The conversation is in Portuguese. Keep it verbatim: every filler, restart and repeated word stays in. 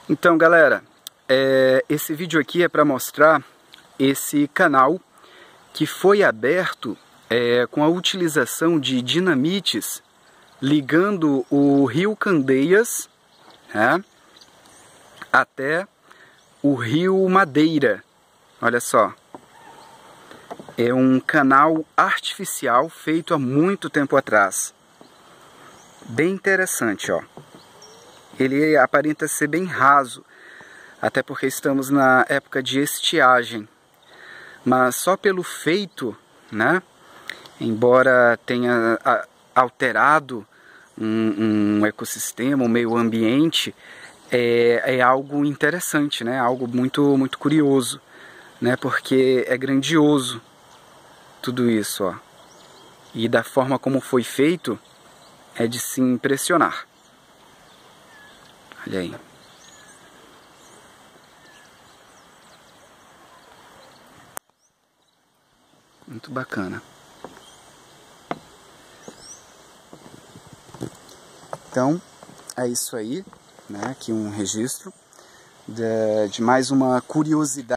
Então, galera, é, esse vídeo aqui é para mostrar esse canal que foi aberto é, com a utilização de dinamites ligando o rio Candeias, né, até o rio Madeira. Olha só, é um canal artificial feito há muito tempo atrás. Bem interessante, ó. Ele aparenta ser bem raso, até porque estamos na época de estiagem. Mas só pelo feito, né, embora tenha alterado um, um ecossistema, um meio ambiente, é, é algo interessante, né, algo muito, muito curioso, né, porque é grandioso tudo isso, ó. E da forma como foi feito, é de se impressionar. Olha aí. Muito bacana. Então, é isso aí, né? Aqui um registro de, de mais uma curiosidade.